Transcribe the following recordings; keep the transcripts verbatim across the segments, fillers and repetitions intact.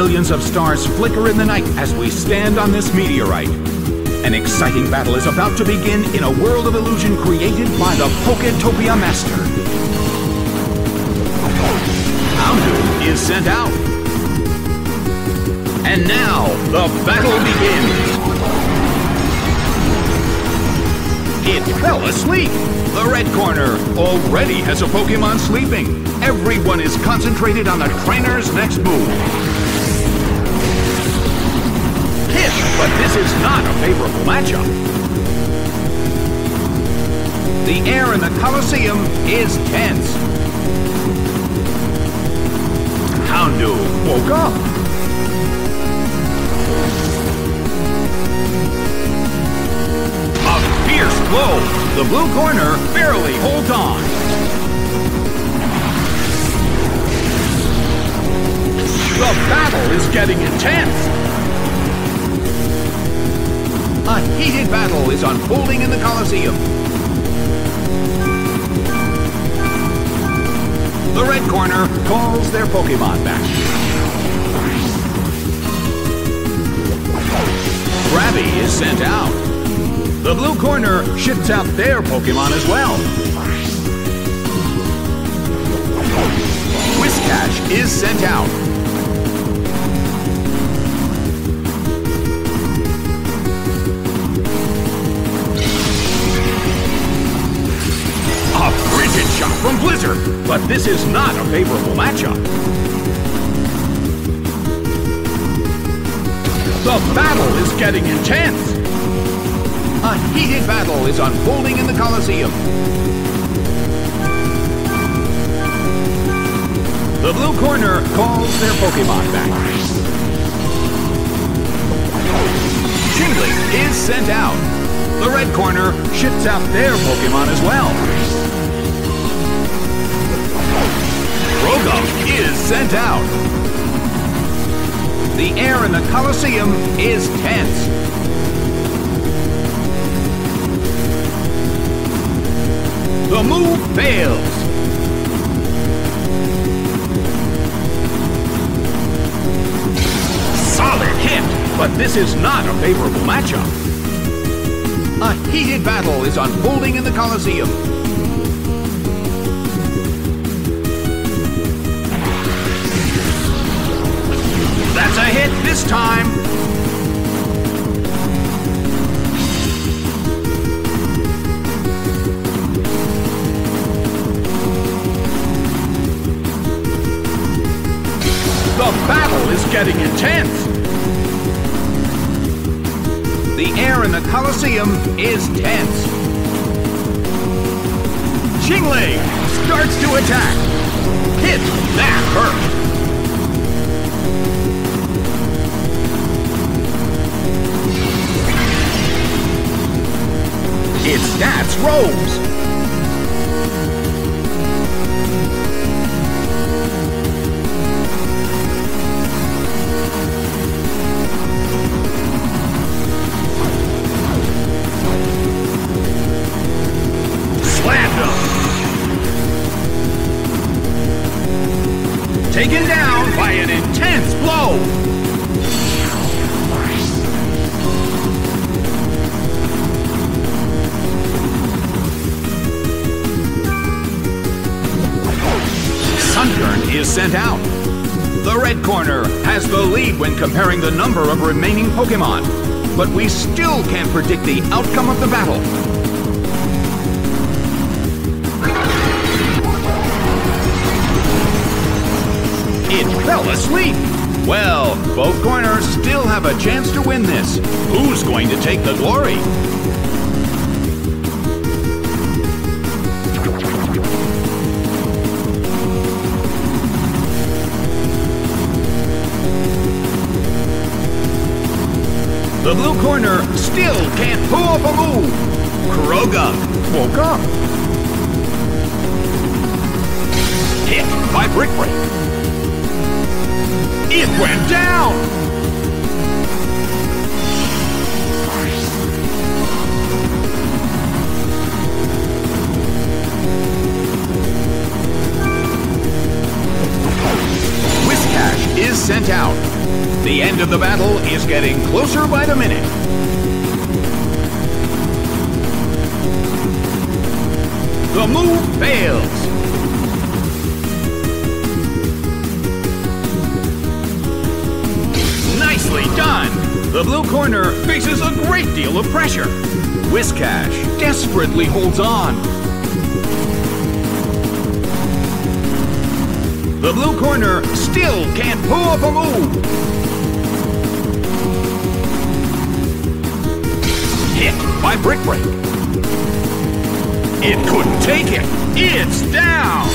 Millions of stars flicker in the night as we stand on this meteorite. An exciting battle is about to begin in a world of illusion created by the Poketopia Master. Houndoom is sent out. And now, the battle begins. It fell asleep. The red corner already has a Pokemon sleeping. Everyone is concentrated on the trainer's next move. Hit, but this is not a favorable matchup. The air in the Colosseum is tense. Houndoom woke up. A fierce blow. The blue corner barely holds on. The battle is getting intense. A heated battle is unfolding in the Colosseum. The red corner calls their Pokemon back. Krabby is sent out. The blue corner ships out their Pokemon as well. Whiscash is sent out. A frigid shot from Blizzard, but this is not a favorable matchup. The battle is getting intense. A heated battle is unfolding in the Colosseum. The blue corner calls their Pokemon back. Chingling is sent out. The red corner ships out their Pokemon as well. Rotom is sent out. The air in the Colosseum is tense. The move fails. Solid hit, but this is not a favorable matchup. A heated battle is unfolding in the Colosseum. That's a hit this time. The battle is getting intense. The air in the Colosseum is tense. Chingling starts to attack. Hit, that hurt. Its stats rose. Taken down by an intense blow. Sunkern is sent out. The red corner has the lead when comparing the number of remaining Pokemon, but we still can't predict the outcome of the battle. It fell asleep. Well, both corners still have a chance to win this. Who's going to take the glory? The blue corner still can't pull off a move. Kroga woke up. Hit by Brick Break. It went down! Whiscash is sent out. of the battle is getting closer by the minute. The move fails. Nicely done. The blue corner faces a great deal of pressure. Whiscash desperately holds on. The blue corner still can't pull off a move. Hit by Brick Break. It couldn't take it. It's down.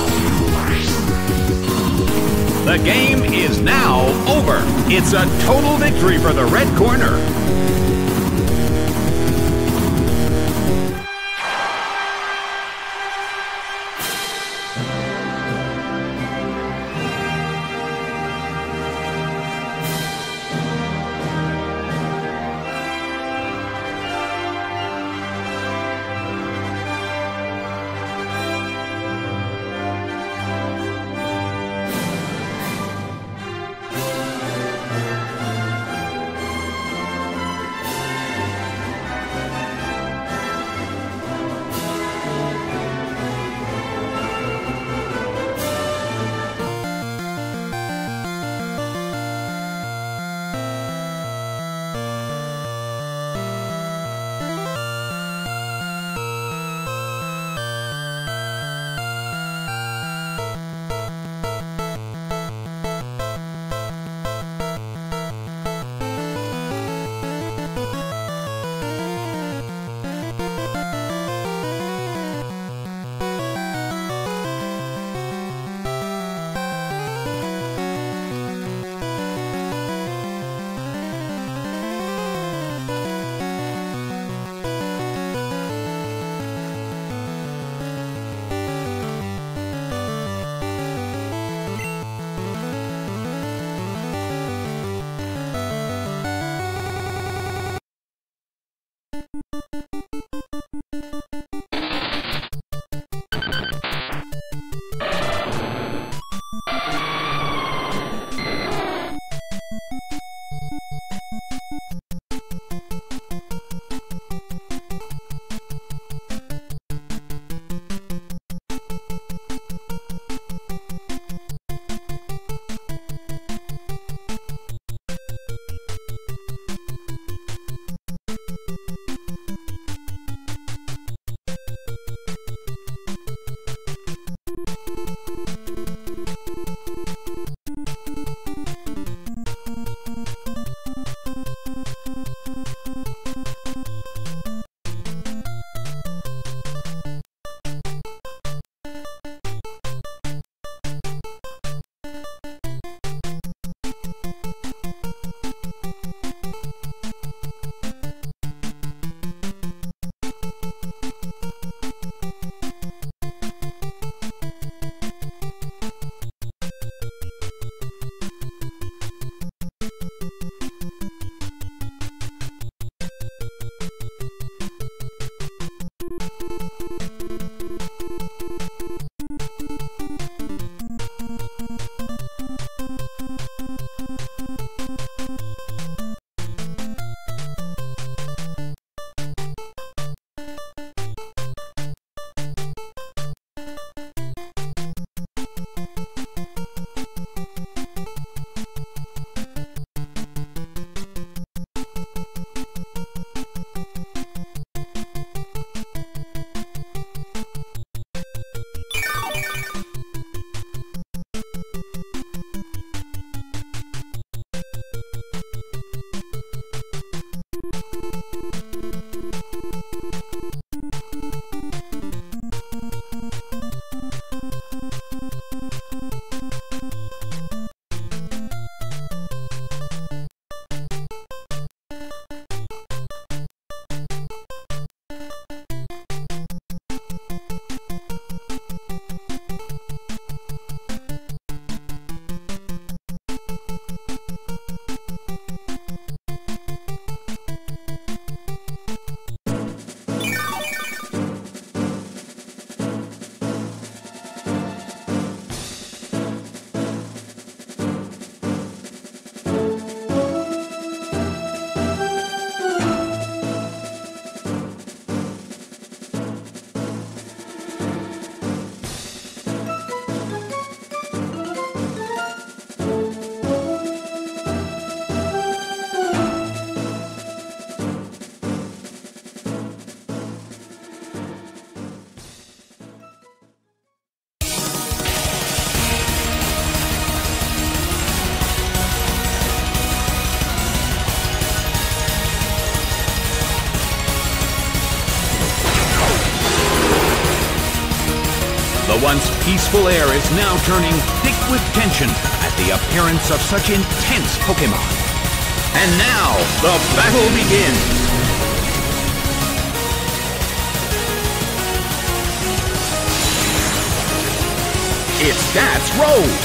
The game is now over. It's a total victory for the red corner. The once peaceful air is now turning thick with tension at the appearance of such intense Pokémon. And now, the battle begins! It's Stats Rose!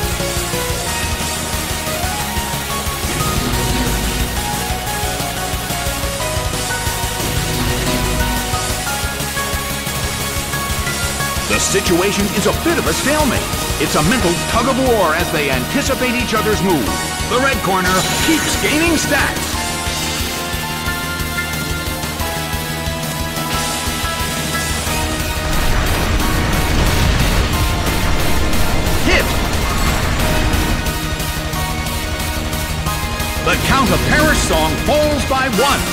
The situation is a bit of a stalemate. It's a mental tug-of-war as they anticipate each other's move. The red corner keeps gaining stats. Hit! The Count of Perish song falls by one.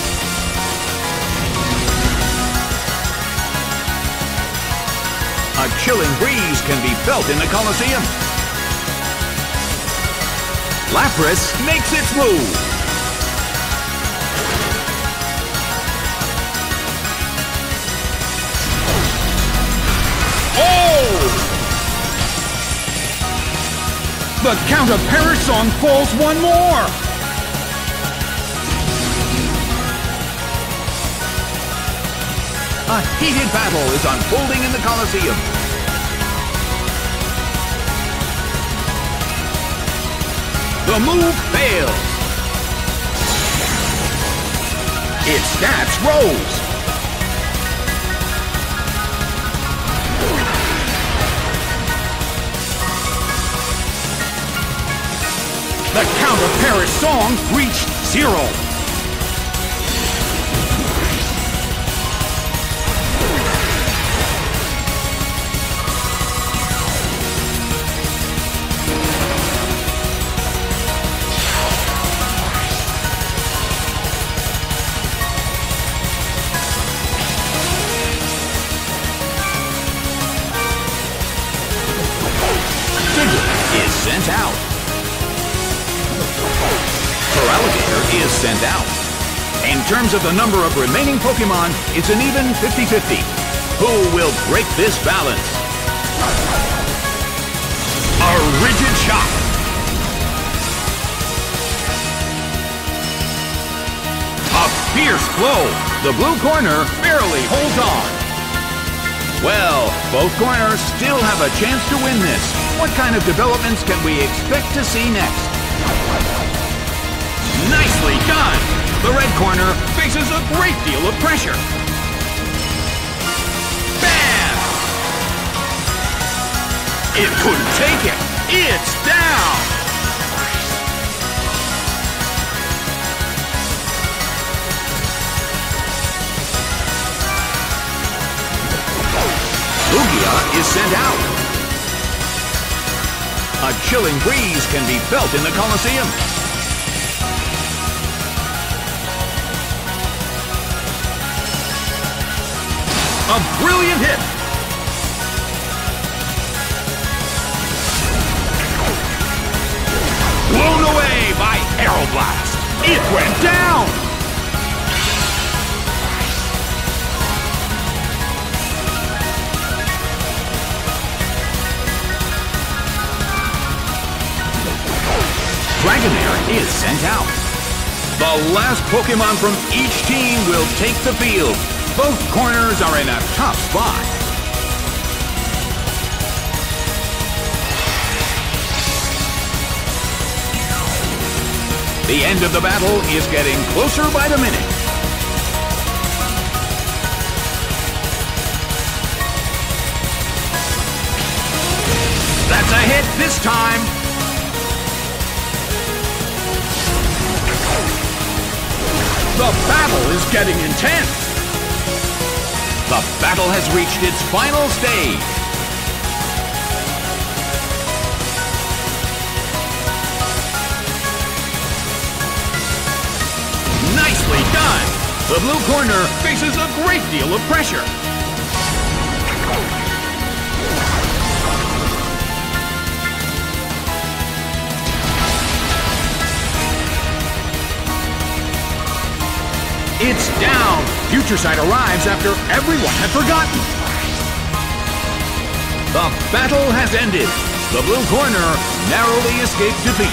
A chilling breeze can be felt in the Colosseum. Lapras makes its move. Oh! The Count of Perish song falls one more. A heated battle is unfolding in the Colosseum. The move fails. It's Stats Rose. The Count of Perish song reached zero. Is sent out. Feraligatr is sent out. In terms of the number of remaining Pokémon, it's an even fifty fifty. Who will break this balance? A rigid shot. A fierce blow. The blue corner barely holds on. Well, both corners still have a chance to win this. What kind of developments can we expect to see next? Nicely done! The red corner faces a great deal of pressure. Bam! It couldn't take it. It's down! Lugia is sent out. A chilling breeze can be felt in the Colosseum. A brilliant hit! Blown away by Aeroblast! It went down! Dragonair is sent out. The last Pokémon from each team will take the field. Both corners are in a tough spot. The end of the battle is getting closer by the minute. That's a hit this time. The battle is getting intense. The battle has reached its final stage. Nicely done. The blue corner faces a great deal of pressure. It's down! Future Sight arrives after everyone had forgotten. battle has ended. The blue corner narrowly escaped defeat.